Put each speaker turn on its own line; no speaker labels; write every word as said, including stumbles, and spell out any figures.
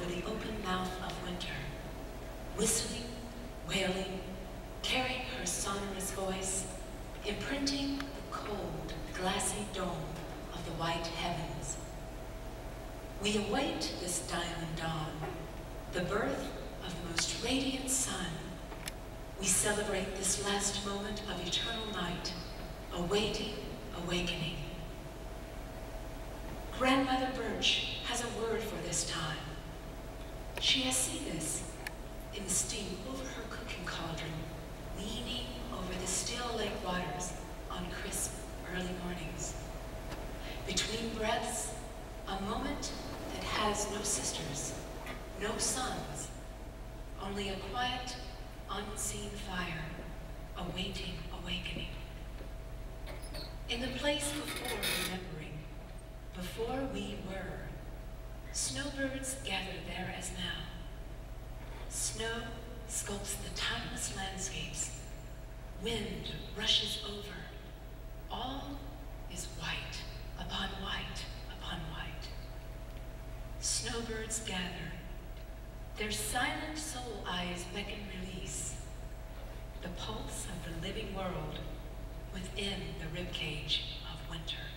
over the open mouth of winter, whistling, wailing, carrying her sonorous voice, imprinting the cold, glassy dome of the white heavens. We await this diamond dawn, the birth of the most radiant sun. We celebrate this last moment of eternal night, awaiting awakening. Grandmother Birch has a word for this time. She has seen this in the steam over her cooking cauldron, leaning over the still lake waters on crisp early mornings. Between breaths, a moment that has no sisters, no sons, only a quiet, unseen fire, awaiting awakening. In the place before remembering, before we were, snowbirds gather there as now. Snow sculpts the timeless landscapes. Wind rushes over. All is white upon white upon white. Snowbirds gather. Their silent soul eyes beckon release. The pulse of the living world within the ribcage of winter.